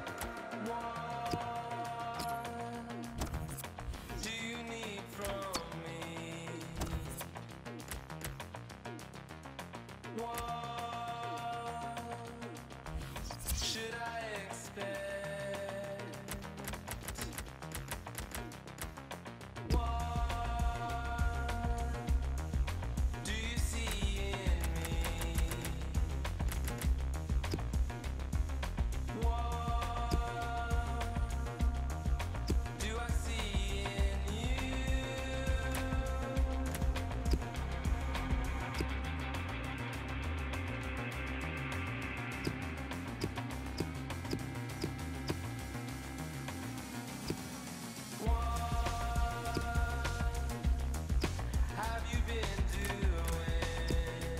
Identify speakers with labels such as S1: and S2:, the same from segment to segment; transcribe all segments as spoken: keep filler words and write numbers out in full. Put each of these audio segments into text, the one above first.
S1: Do you need from me? What should I expect? What do you see in me? What do I see in you? What have you been doing?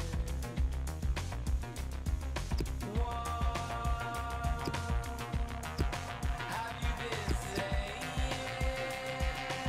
S1: What have you been saying?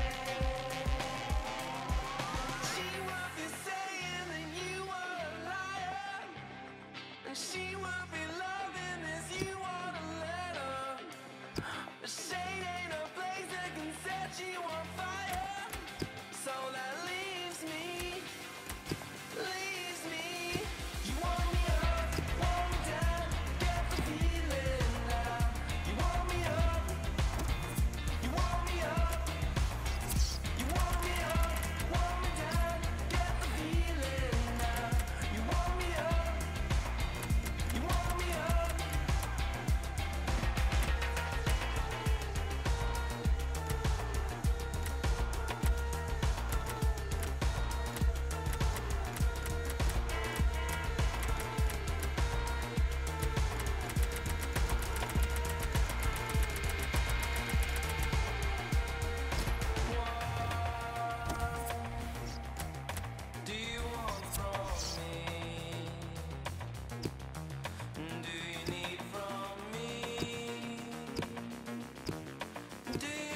S1: She would be saying that you are a liar, and she would be loving as you want to let her. But shade ain't a place that can set you on fire. So that leaves me, leaves me. You want me up, want me down, get the feeling now. You want me up, you want me up, you want me up, want me down, get the feeling now. You want me up, you want me up. Do you want from me? Do you need from me? Do you